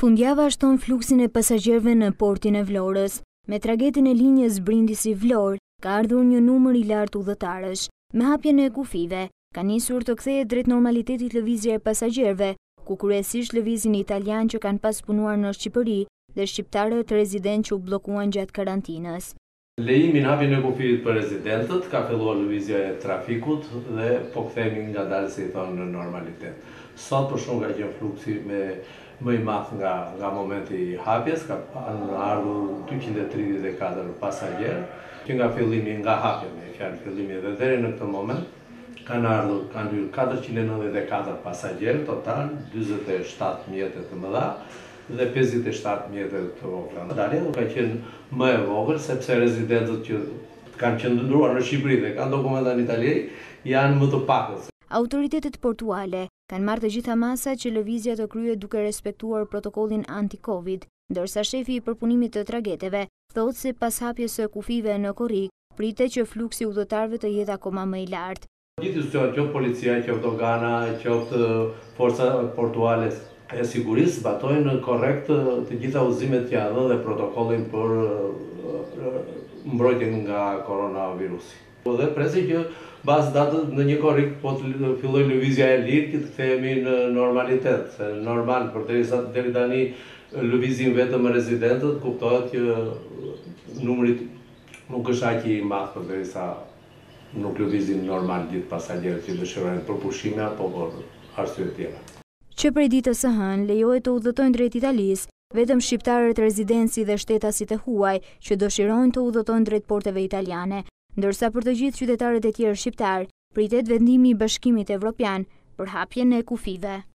Fundjava shton fluksin e pasagjerëve në portin e Vlorës. Me tragedin e linjës Brindisi-Vlorë, ka ardhur një numër i lartë udhëtarësh. Me hapjen e kufive, ka nisur të kthehet drejt normalitetit lëvizja e pasagjerëve, ku kryesisht lëvizin italian që kanë pas punuar në Shqipëri dhe shqiptarët rezidentë që u bllokuan gjatë karantinës. Lejimin hapjen e kufit për rezidentët, ka filluar lëvizja e trafikut dhe po kthehemi ngadalë, si i thonë, në normalitet. Sot për shumë ka qenë fluksi më i madh nga momenti i hapjes, ka ardhur 234 pasagjerë, që nga fillimi, nga hapja me fjalë fillimi dhe deri në këtë moment kanë hyrë 494 pasagjerë total, 47 mjete të mëdha dhe 57 mjete të vogla. Dalja ka qenë më e vogël sepse rezidentët që kanë qëndruar në Shqipëri dhe kanë dokumenta në Itali janë më të pakët. Autoritetet portuale kanë marrë të gjitha masat që lëvizja të kryhet duke respektuar protokollin anti-Covid, ndërsa shefi i përpunimit të tragedeve thotë se pas hapjes së kufive në korrik, pritet që fluksi udhëtarëve të jetë akoma më i lartë. Gjithë institucionet, qoftë policia, qoftë dogana, qoftë forca portuale e sigurisë, zbatojnë korrekt të gjitha udhëzimet që janë dhe protokollin për mbrojtjen nga koronavirusi. Dhe presi që bazë datës në një korrik po të filloj lëvizja e lirë që të kthehemi në normalitet. Normal, përderisa deri tani lëvizin vetëm rezidentët, kuptohet që numri nuk është aq i madh përderisa nuk lëvizin normal gjithë pasagjerët që dëshirojnë për pushime apo për arsye tjera. Që prej ditës së hënë lejohet të udhëtojnë drejt Italisë vetëm shqiptarët rezidenci dhe shtetasit e huaj që dëshirojnë të udhëtojnë drejt porteve italiane, ndërsa për të gjithë qytetarët e tjerë shqiptar pritet vendimi i Bashkimit Evropian për hapjen e kufive.